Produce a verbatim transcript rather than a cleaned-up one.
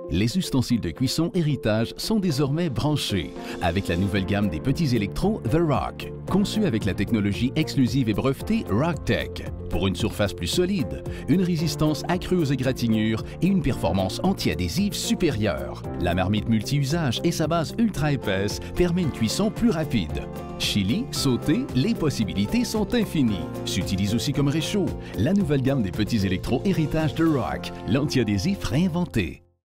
Les ustensiles de cuisson héritage sont désormais branchés avec la nouvelle gamme des PetitsElectro THERO, conçue avec la technologie exclusive et brevetée RockTech. Pour une surface plus solide, une résistance accrue aux égratignures et une performance anti-adhésive supérieure. La marmite multi-usage et sa base ultra épaisse permet une cuisson plus rapide. Chili, sauté, les possibilités sont infinies. S'utilise aussi comme réchaud. La nouvelle gamme des PetitsElectro héritage THERO, l'anti-adhésif réinventé.